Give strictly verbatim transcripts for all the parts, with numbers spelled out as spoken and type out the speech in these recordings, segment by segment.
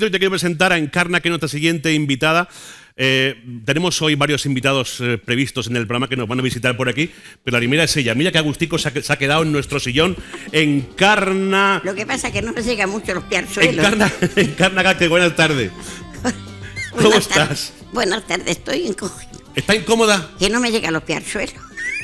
Hoy te quiero presentar a Encarna, que es nuestra siguiente invitada. Eh, tenemos hoy varios invitados eh, previstos en el programa que nos van a visitar por aquí, pero la primera es ella. Mira que Agustico se ha, se ha quedado en nuestro sillón. Encarna. Lo que pasa es que no me llega mucho los pies al suelo. Encarna, Encarna, que buenas tardes. ¿Cómo Buenas estás? Tardes. Buenas tardes, estoy encogida. ¿Está incómoda? Que no me llega los pies al suelo.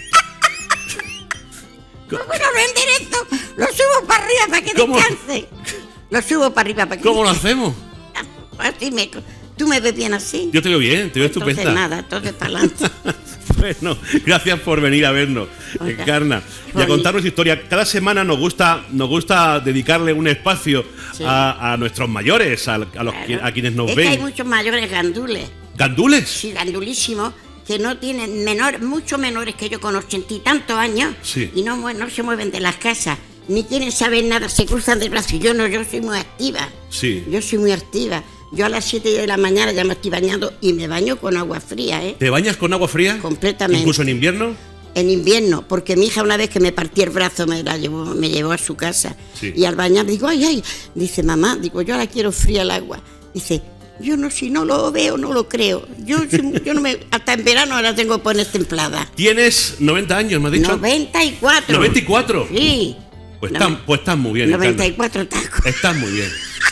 Bueno, lo enderezo, lo subo para arriba para que ¿Cómo? descanse. Lo subo para arriba para que ¿Cómo lo descanse. hacemos? Así me, ¿Tú me ves bien así? Yo te veo bien, te veo Entonces estupenda. nada, entonces para adelante. Bueno, gracias por venir a vernos, Oiga, Encarna, y a bonito. contarnos historia. Cada semana nos gusta, nos gusta dedicarle un espacio Sí. a, a nuestros mayores, a, a los, Claro. a quienes nos es ven. que hay muchos mayores gandules, ¿Gandules? sí, gandulísimos, que no tienen menor, mucho menores que yo con ochenta y tantos años, Sí. y no, mue- no se mueven de las casas, ni quieren saber nada, se cruzan de brazos. Yo no, yo soy muy activa. Sí. Yo soy muy activa. Yo a las siete de la mañana ya me estoy bañando y me baño con agua fría, ¿eh? ¿Te bañas con agua fría? Completamente. ¿Incluso en invierno? En invierno, porque mi hija una vez que me partí el brazo me la llevó, me llevó a su casa. Sí. Y al bañar digo, ay, ay, dice mamá, digo, yo ahora quiero fría el agua. Dice, yo no, si no lo veo, no lo creo. Yo, si- yo no me, hasta en verano ahora tengo que poner templada. Tienes noventa años, me has dicho. noventa y cuatro. ¿noventa y cuatro? Sí. Pues, No, estás, pues estás muy bien, noventa y Encarna. cuatro tacos. Estás muy bien.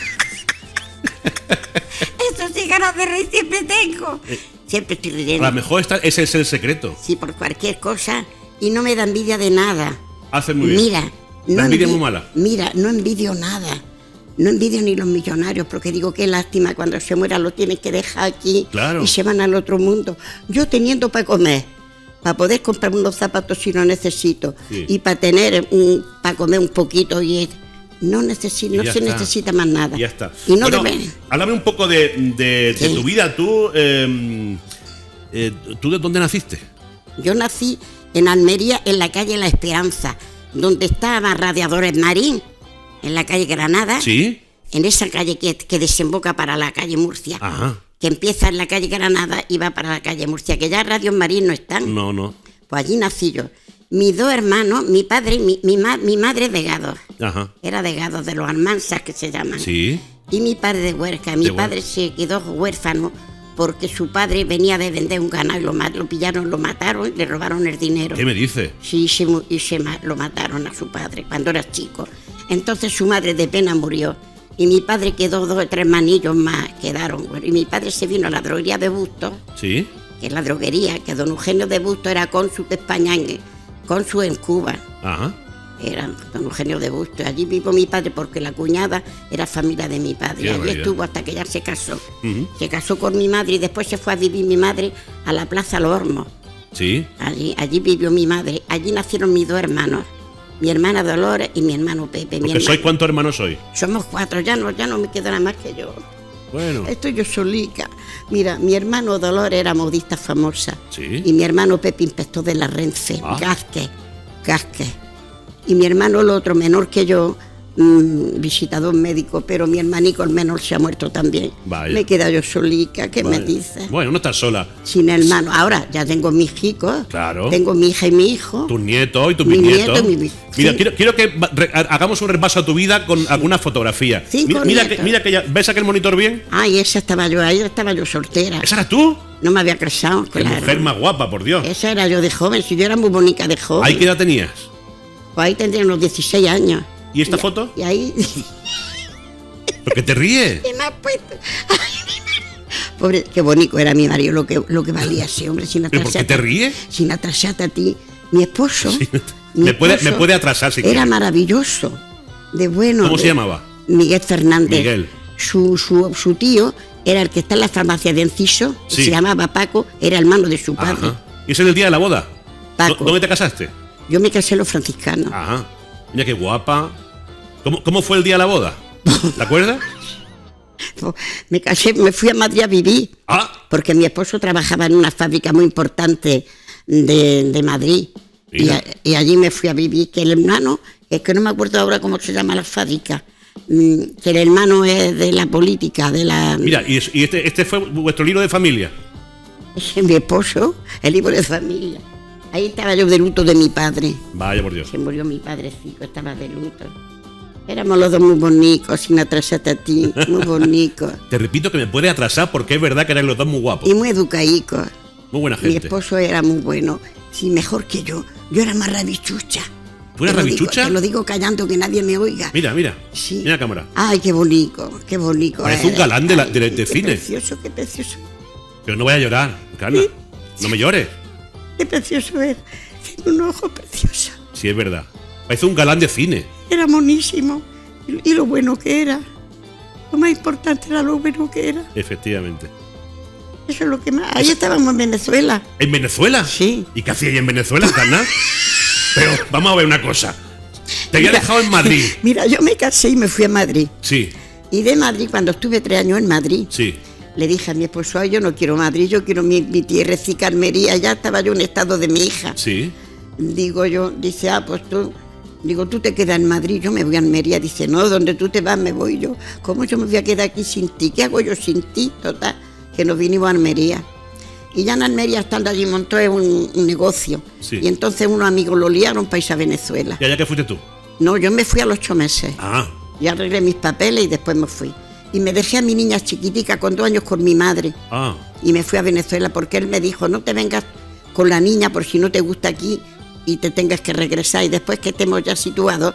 Eso sí, ganas de reír siempre tengo. Siempre estoy A riendo. lo mejor está- ese es el secreto. Sí, por cualquier cosa. Y no me da envidia de nada. Haces muy bien. Mira. La envidia es envi- muy mala. Mira, no envidio nada. No envidio ni los millonarios, porque digo, qué lástima, cuando se muera lo tienen que dejar aquí. Claro. Y se van al otro mundo. Yo teniendo para comer, para poder comprar unos zapatos si no necesito, Sí. y para tener un, para comer un poquito, y no, necesi- Y no ya se está. necesita más nada. Y ya está. Y no Bueno, deben- háblame un poco de, de- de Sí. tu vida. Tú, eh, eh, ¿tú de dónde naciste? Yo nací en Almería, en la calle La Esperanza, donde estaba Radiadores Marín, en la calle Granada, ¿Sí? en esa calle que, que desemboca para la calle Murcia, Ajá. que empieza en la calle Granada y va para la calle Murcia, que ya Radios Marín no están. No, no. Pues allí nací yo. Mis dos hermanos, mi padre y mi, mi, ma- mi madre de Gado, Ajá. era de Gado, de los Almansas que se llaman. Sí. Y mi padre de Huerca. Mi De Huerca. padre se quedó huérfano porque su padre venía de vender un ganado y lo, ma- lo pillaron, lo mataron y le robaron el dinero. ¿Qué me dices? Sí, se mu- y se ma- lo mataron a su padre cuando era chico. Entonces su madre de pena murió. Y mi padre quedó, dos o tres manillos más quedaron. Bueno, y mi padre se vino a la droguería de Bustos, Sí. que es la droguería, que don Eugenio de Bustos era cónsul de España, en, cónsul en Cuba. Ajá. Era don Eugenio de Bustos. Allí vivió mi padre porque la cuñada era familia de mi padre. Qué Allí barbaridad. estuvo hasta que ya se casó. Ujú. Se casó con mi madre y después se fue a vivir mi madre a la Plaza Los Hormos. Sí. Allí, allí vivió mi madre. Allí nacieron mis dos hermanos. Mi hermana Dolores y mi hermano Pepe. Mi Porque hermano- soy cuántos hermanos soy. Somos cuatro, ya no, ya no me queda nada más que yo. Bueno. Estoy yo solica. Mira, mi hermano Dolores era modista famosa. Sí. Y mi hermano Pepe, inspector de la Renfe, Ah. Gázquez, Gázquez. Y mi hermano, el otro, menor que yo, mm, visitador médico, pero mi hermanico, el menor, se ha muerto también. Vaya. Me he quedado yo solica, ¿qué Vale. me dices? Bueno, no estás sola. Sin hermano. Ahora ya tengo mis hijos. Claro. Tengo mi hija y mi hijo. Tus nietos y tus Mi bisnietos. nieto y mi bis- Mira, sí. quiero, quiero que va- re- hagamos un repaso a tu vida con alguna fotografía. Cinco mira, mira que, nietos. mira que ya, ¿ves aquel monitor bien? Ay, esa estaba yo, ahí estaba yo soltera. ¿Esa eras tú? No me había casado, Qué claro. mujer más guapa, por Dios. Esa era yo de joven, si yo era muy bonita de joven. ¿Ahí qué edad tenías? Pues ahí tendría unos dieciséis años. ¿Y esta foto? Y ahí... ¿Por qué te ríes? ¿Qué me has puesto? Pobre, qué bonito era mi marido, lo que, lo que valía ese hombre, sin ¿Pero por qué atrasarte. te ríes? Sin atrasarte a ti. Mi esposo. Sí, mi me puede- esposo me puede atrasar si Era quiere. maravilloso. De bueno. ¿Cómo de- se llamaba? Miguel Fernández. Miguel. Su, su, su tío era el que está en la farmacia de Enciso, Sí. se llamaba Paco, era hermano de su padre. Ajá. ¿Y ese es el día de la boda? Paco. ¿Dó- ¿Dónde te casaste? Yo me casé en los franciscanos. Ajá. Mira qué guapa. ¿Cómo, cómo fue el día de la boda? ¿Te acuerdas? Me casé, me fui a Madrid a vivir, Ah, porque mi esposo trabajaba en una fábrica muy importante de, de Madrid. Y, Mira. a- y allí me fui a vivir, que el hermano, es que no me acuerdo ahora cómo se llama la fábrica, mm, que el hermano es de la política, de la... mira, y, es- y este, este fue vuestro libro de familia. Mi esposo, el hijo de familia. Ahí estaba yo de luto de mi padre. Vaya por Dios. Se murió mi padrecito, estaba de luto. Éramos los dos muy bonitos, sin atrasarte a ti, muy bonitos. Te repito que me puede atrasar porque es verdad que eran los dos muy guapos. Y muy educaicos. Muy buena gente. Mi esposo era muy bueno, sí, mejor que yo. Yo era más rabichucha. ¿Tú eras Te lo rabichucha? digo- Te lo digo callando que nadie me oiga. Mira, mira. Sí. Mira la cámara. Ay, qué bonito, qué bonito. Parece un eres. galán de la- Ay, de- de qué cine. precioso, qué precioso. Pero no vaya a llorar, Carla. No me llores. Qué precioso es. Tiene un ojo precioso. Sí, es verdad. Parece un galán de cine. Era monísimo. Y, y lo bueno que era. Lo más importante era lo bueno que era. Efectivamente. Eso es lo que más. Ahí estábamos en Venezuela. ¿En Venezuela? Sí. ¿Y qué hacía ahí en Venezuela, Carla? Pero vamos a ver una cosa. Te había Mira, dejado en Madrid. Mira, yo me casé y me fui a Madrid. Sí, Y de Madrid, cuando estuve tres años en Madrid, sí. le dije a mi esposo, ay, yo no quiero Madrid, yo quiero mi, mi tierrecita Almería. Ya estaba yo en estado de mi hija. Sí. Digo yo, dice, ah, pues tú, digo, tú te quedas en Madrid, yo me voy a Almería. Dice, no, donde tú te vas me voy yo. ¿Cómo yo me voy a quedar aquí sin ti? ¿Qué hago yo sin ti? Total, que nos vinimos a Almería. Y ya en Almería, estando allí, montó un, un negocio. Sí. Y entonces unos amigos lo liaron para irse a Venezuela. ¿Y allá qué fuiste tú? No, yo me fui a los ocho meses. Ah, Y arreglé mis papeles y después me fui. Y me dejé a mi niña chiquitica con dos años con mi madre. ah. Y me fui a Venezuela porque él me dijo, no te vengas con la niña por si no te gusta aquí y te tengas que regresar. Y después que estemos ya situados,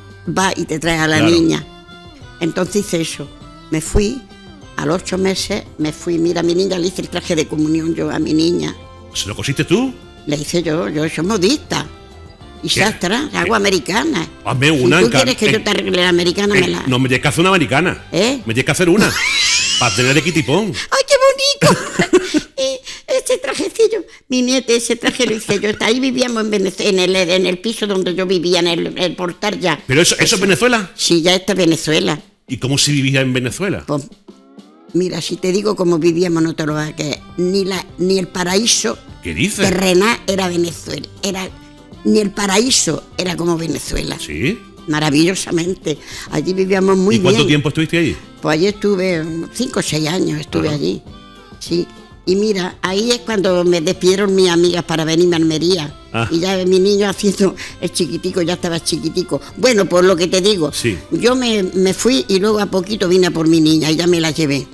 va y te traes a la Claro. niña. Entonces hice eso. Me fui, a los ocho meses me fui. Mira, a mi niña le hice el traje de comunión yo a mi niña. ¿Se lo cosiste tú? Le hice yo, yo soy modista. Y ¿Qué? sastra, hago americana. Hazme Si una tú en ca- quieres que yo en- te arregle la americana, Eh, me la... no, me tienes que hacer una americana. ¿Eh? Me tienes que hacer una. Para tener equitipón. ¡Ay, qué bonito! Y ese trajecillo, mi nieta, ese traje lo hice yo. Ahí vivíamos en Venezuela, en el, en el piso donde yo vivía, en el, el portal ya. ¿Pero eso, eso es Venezuela? Sí, ya está Venezuela. ¿Y cómo se vivía en Venezuela? Pues, mira, si te digo cómo vivíamos, no te lo vas a creer. Ni, la, ni el paraíso ¿Qué dices? terrenal era Venezuela. Era, ni el paraíso era como Venezuela. ¿Sí? Maravillosamente. Allí vivíamos muy ¿Y bien. cuánto tiempo estuviste allí? Pues allí estuve cinco o seis años, estuve Ajá. allí. Sí. Y mira, ahí es cuando me despidieron mis amigas para venirme a Almería. Ah. Y ya mi niño haciendo el chiquitico, ya estaba chiquitico. Bueno, por lo que te digo, Sí. yo me, me fui y luego a poquito vine a por mi niña y ya me la llevé.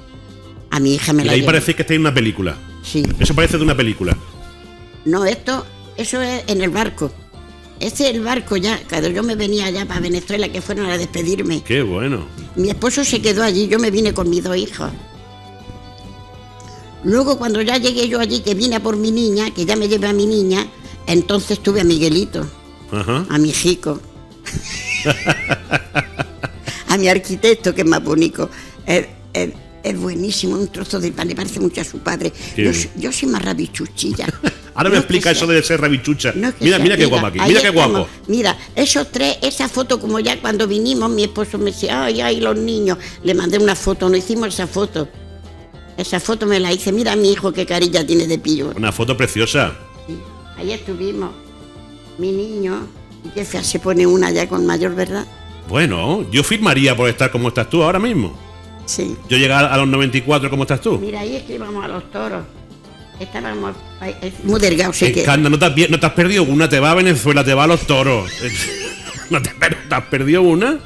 A mi hija me Y la ahí llevé. parece que estáis en una película. Sí. Eso parece de una película. No, esto, eso es en el barco. Ese es el barco ya, cuando yo me venía allá para Venezuela, que fueron a despedirme. Qué bueno. Mi esposo se quedó allí, yo me vine con mis dos hijos. Luego cuando ya llegué yo allí, que vine a por mi niña, que ya me llevé a mi niña, entonces tuve a Miguelito, Ajá. a mi hijo, a mi arquitecto, que es más bonito. Es, es- es buenísimo, un trozo de pan, le parece mucho a su padre. Qué Yo, bien. soy- yo soy más rabichuchilla. Ahora me No explica que eso sea- de ser rabichucha. no que Mira, sea, mira qué guapo aquí. ahí Mira qué estamos. guapo. Mira, esos tres, esa foto, como ya cuando vinimos, mi esposo me decía, ay, ay, los niños. Le mandé una foto, no hicimos esa foto. Esa foto me la hice, mira a mi hijo qué carilla tiene de pillo. Una foto preciosa. Sí, ahí estuvimos, mi niño, y qué fea se pone una ya con mayor, ¿verdad? Bueno, yo firmaría por estar como estás tú ahora mismo. Sí. Yo llegar a los noventa y cuatro como estás tú. Mira, ahí es que íbamos a los toros. Estábamos ahí, es muy delgado, sé que... Encarna, no te, has, pi- no te has perdido una, te va a Venezuela, te va a los toros. ¿No te, pero te has perdido una?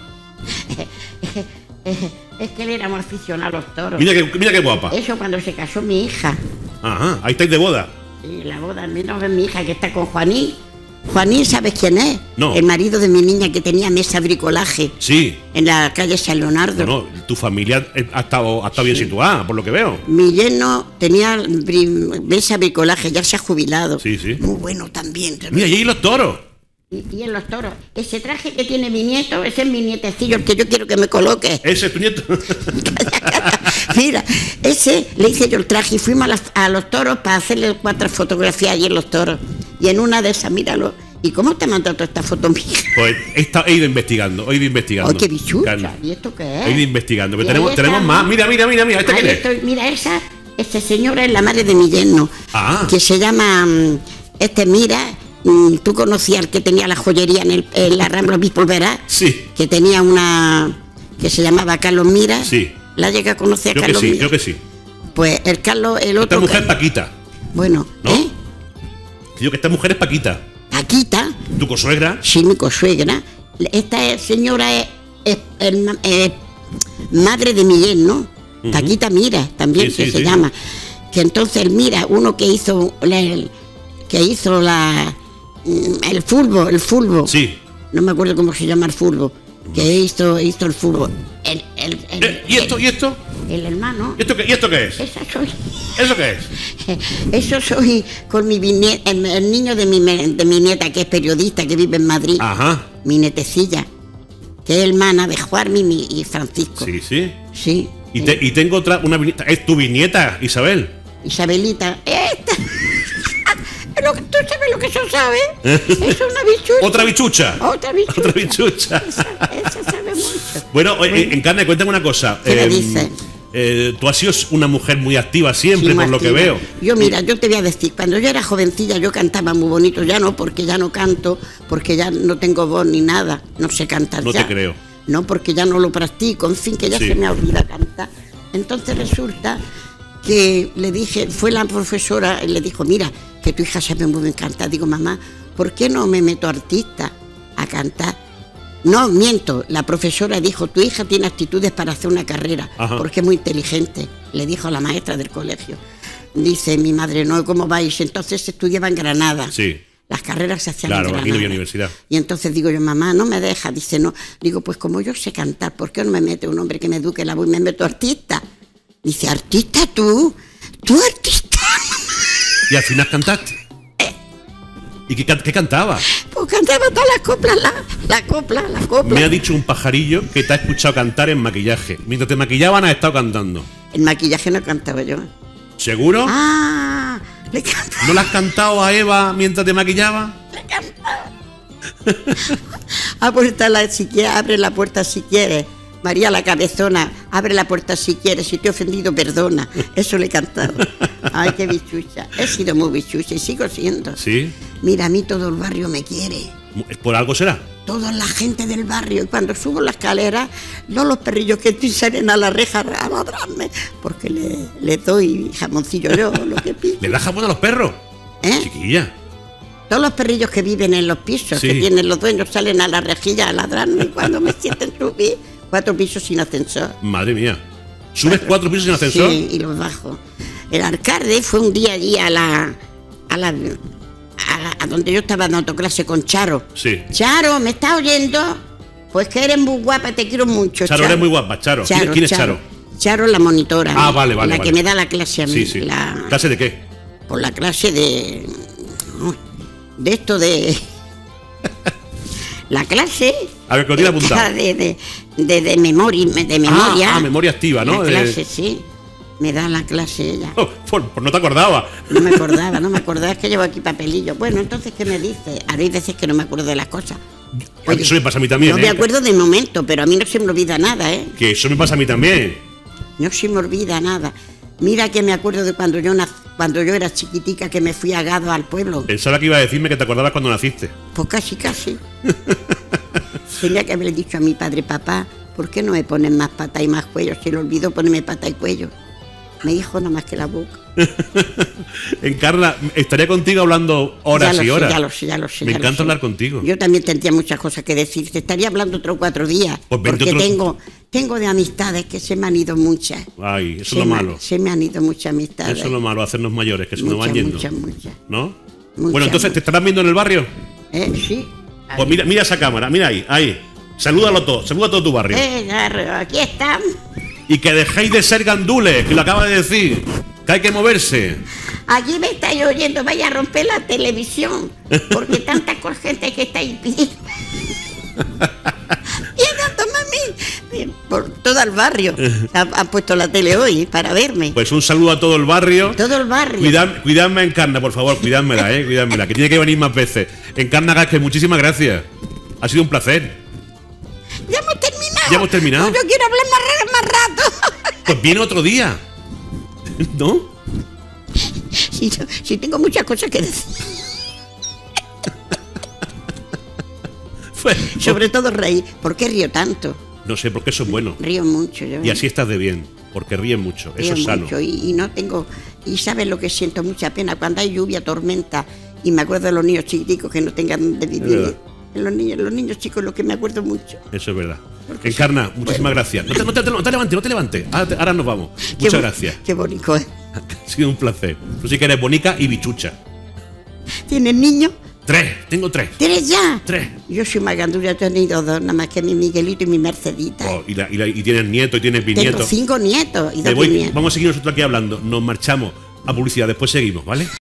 Es que él éramos aficionados a los toros. Mira qué, mira qué guapa. Eso cuando se casó mi hija. Ajá, ahí estáis de boda. Sí, la boda, mira, ves mi hija que está con Juanín. Juanín, ¿sabes quién es? No. El marido de mi niña que tenía mesa bricolaje Sí. en la calle San Leonardo. No, tu familia eh, ha estado, ha estado bien situada, por lo que veo. Mi yerno tenía bri- mesa bricolaje, ya se ha jubilado. Sí, sí. Muy bueno también. te lo Mira, y ahí los toros. Y, y en los toros. Ese traje que tiene mi nieto, ese es mi nietecillo, el que yo quiero que me coloque. Ese es tu nieto. Mira, ese le hice yo el traje y fuimos a, las- a los toros para hacerle cuatro fotografías allí en los toros. Y en una de esas, míralo. ¿Y cómo te ha mandado toda esta foto mía? Pues he, estado- he ido investigando, he ido investigando. ¡Ay, qué bichucha! Carla, ¿Y esto qué es? he ido investigando. Pero Y ahí tenemos, tenemos estamos. más. Mira, mira, mira, mira. ¿Este Ahí quién es? estoy. Mira, esa, esta señora es la madre de mi yerno, Ah. que se llama, mm, este, mira, mm, tú conocías al que tenía la joyería en, el, en la Rambla Obispo Verá, Sí. que tenía una, que se llamaba Carlos Mira. Sí. ¿La llega a conocer a Creo que Carlos sí, Mira? creo que sí. Pues el Carlos, el Esta otro... mujer es Ca- Paquita. Bueno, ¿No? ¿eh? Digo que esta mujer es Paquita. Paquita, Tu consuegra. sí, mi consuegra. Esta es- señora es es, el- eh, madre de Miguel, ¿no? Ujú. Paquita Mira, también Sí, que sí, se sí. llama. Que entonces él mira, uno que hizo la- el, que hizo la mm, el fútbol, el fútbol. Sí. No me acuerdo cómo se llama el fútbol. Que hizo, hizo el fútbol. El, el, el, Eh, ¿Y esto? ¿Y esto? el hermano. ¿Y esto qué, ¿Y esto qué es? Esa soy. ¿Eso qué es? Eso soy con mi bisnie- el, el niño de mi, me- de mi nieta, que es periodista, que vive en Madrid. Ajá. Mi netecilla, que es hermana de Juan y, mi- y Francisco. Sí, sí. Sí. Y, te- y tengo otra, una viñeta. Es tu viñeta, Isabel. Isabelita. Esta. Lo que- ¿Tú sabes lo que eso sabe? Es una bichucha. Otra bichucha. Otra bichucha. Otra bichucha. Esa, esa sabe mucho. Bueno, eh, Encarna, cuéntame una cosa. ¿Qué me Eh, dice? eh, tú has sido una mujer muy activa siempre, Sí, por lo que Martina. veo. Yo, mira, yo te voy a decir, cuando yo era jovencilla yo cantaba muy bonito, ya no, porque ya no canto, porque ya no tengo voz ni nada, no sé cantar No ya. te creo. No, porque ya no lo practico, en fin, que ya Sí. se me olvida cantar. Entonces resulta que le dije, fue la profesora y le dijo, mira, que tu hija sabe muy bien cantar. Digo, mamá, ¿por qué no me meto artista a cantar? No, miento, la profesora dijo, tu hija tiene actitudes para hacer una carrera, Ajá. porque es muy inteligente, le dijo a la maestra del colegio. Dice mi madre, no, ¿cómo vais? Entonces se estudiaba en Granada. Sí. Las carreras se hacían Claro, en aquí Granada. no había universidad. Y entonces digo yo, mamá, no me deja. Dice, no. Digo, pues como yo sé cantar, ¿por qué no me mete un hombre que me eduque la voz y me meto artista? Dice, ¿artista tú? ¿Tú artista? Y al final cantaste. ¿Y qué, can- qué cantaba? Pues cantaba todas las coplas, la, la copla, la copla. Me ha dicho un pajarillo que te ha escuchado cantar en maquillaje. Mientras te maquillaban has estado cantando. El maquillaje no cantaba yo. ¿Seguro? Ah, le cantaba. ¿No le has cantado a Eva mientras te maquillaba? Ah, pues está la, si quieres, abre la puerta si quieres. María la cabezona, abre la puerta si quieres, si te he ofendido, perdona. Eso le he cantado. Ay, qué bichucha. He sido muy bichucha y sigo siendo. Sí. Mira, a mí todo el barrio me quiere. ¿Por algo será? Toda la gente del barrio. Y cuando subo la escalera, no los perrillos que salen a la reja a ladrarme, porque le, le doy jamoncillo yo, lo que pido. ¿Le das jamón a los perros? ¿Eh? Chiquilla. Todos los perrillos que viven en los pisos, Sí. que tienen los dueños, salen a la rejilla a ladrarme. Y cuando me sienten subir, cuatro pisos sin ascensor. Madre mía. ¿Subes cuatro pisos sin ascensor? Sí, y los bajo. El alcalde fue un día allí a la... a la... a, la- a donde yo estaba dando clase con Charo. Sí. Charo, ¿me estás oyendo? Pues que eres muy guapa, te quiero mucho. Charo, eres muy guapa, Charo. ¿Quién- ¿Quién es Charo? Charo, la monitora. Ah, vale, vale, La vale. que me da la clase a mí. Sí, sí. La, ¿Clase de qué? por la clase de... de esto de... la clase... A ver, que lo tiene esta apuntado. De, de, de, de memoria, de memoria. Ah, ah, memoria activa, ¿no? La De- clase, sí. Me da la clase ella. Oh, por, por no te acordaba. No me acordaba, no me acordaba, es que llevo aquí papelillo. Bueno, entonces, ¿qué me dice? Ahora hay veces que no me acuerdo de las cosas. Oye, Eso me pasa a mí también, no ¿eh? me acuerdo de momento, pero a mí no se me olvida nada, ¿eh? Que eso me pasa a mí también. No se me olvida nada. Mira que me acuerdo de cuando yo, nac- cuando yo era chiquitica, que me fui a Gado al pueblo. Pensaba que iba a decirme que te acordabas cuando naciste. Pues casi, casi. Tenía que haberle dicho a mi padre, papá, ¿por qué no me ponen más pata y más cuello? Se le olvidó ponerme pata y cuello. Me dijo nada más que la boca. Encarna, estaría contigo hablando horas Ya lo y sé, horas. ya lo sé, ya lo sé. Me ya lo encanta sé. hablar contigo. Yo también tendría muchas cosas que decir. Te estaría hablando otros cuatro días. Pues vente porque otro- tengo, tengo de amistades que se me han ido muchas. Ay, eso Se es lo me- malo. Se me han ido muchas amistades. Eso es lo malo, hacernos mayores, que se nos van Muchas, yendo. muchas, muchas. ¿No? Muchas, Bueno, entonces, ¿te muchas. estarán viendo en el barrio? ¿Eh? Sí. Pues mira, mira esa cámara, mira ahí, ahí. Salúdalo todo, saluda a todo tu barrio. Eh, ya, aquí están. Y que dejéis de ser gandules, que lo acaba de decir. Que hay que moverse. Allí me estáis oyendo, vaya a romper la televisión. Porque tanta co- gente que estáis pidiendo. Viendo, toma a mí. Por todo el barrio. Han, han puesto la tele hoy para verme. Pues un saludo a todo el barrio. Todo el barrio. Cuidad, cuidadme a Encarna, por favor, cuidádmela, eh, cuidádmela, que tiene que venir más veces. Encarna Gasque, muchísimas gracias. Ha sido un placer. Ya hemos terminado. Ya hemos terminado. No, yo quiero hablar más, más rato. Pues viene otro día. ¿No? Si, si tengo muchas cosas que decir. Pues, Sobre todo reír. ¿Por qué río tanto? no sé, porque eso es bueno. Río mucho yo. Y así estás de bien, porque ríes mucho. Eso Río es sano. mucho y, y no tengo... Y sabes lo que siento mucha pena cuando hay lluvia, tormenta y me acuerdo de los niños chiquiticos que no tengan de Es vivir. verdad. Los niños, los niños chicos, lo que me acuerdo mucho. Eso es verdad. Encarna, muchísimas bueno. gracias. No te, no, te, no te levantes, no te levantes. Ahora, ahora nos vamos. Qué Muchas gracias. Qué bonito, ¿eh? Ha sido un placer. Tú sí que eres bonica y bichucha. ¿Tienes niños? Tres, tengo tres. ¿Tienes ya? Tres. Yo soy más gandula, he tenido dos, nada más que mi Miguelito y mi Mercedita. Oh, y, la, y, la, y tienes nietos y tienes bisnietos. Tengo cinco nietos y dos voy, bisnietos. Vamos a seguir nosotros aquí hablando. Nos marchamos a publicidad, después seguimos, ¿vale?